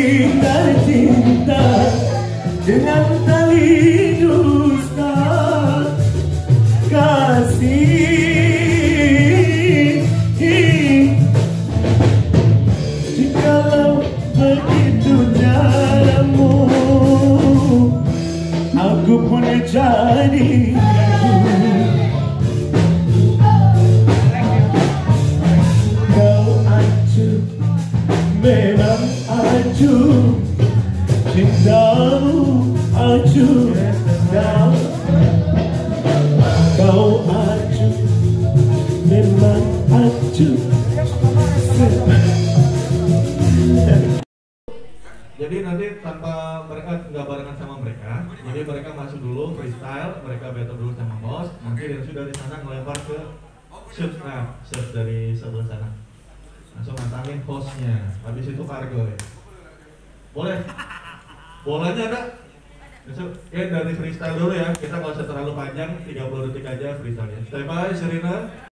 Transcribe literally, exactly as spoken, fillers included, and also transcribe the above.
terikat cinta dengan tali dusta kasih. Jikalau begitu jalamu, aku pun jadi ragu. Kau acuh, memang acuh, cintamu acuh, kau acuh, memang acuh. Jadi nanti tanpa mereka nggak barengan sama mereka, jadi mereka masuk dulu freestyle, mereka battle dulu sama bos, nanti dari sudah di sana melempar ke shoot, nah shoot dari sebelah sana, langsung nantangin hostnya, habis itu kargo ya. Boleh? Bolanya ada? Besok, ya dari freestyle dulu ya, kita nggak usah terlalu panjang, tiga puluh detik aja freestyle ya. Stay by Serena.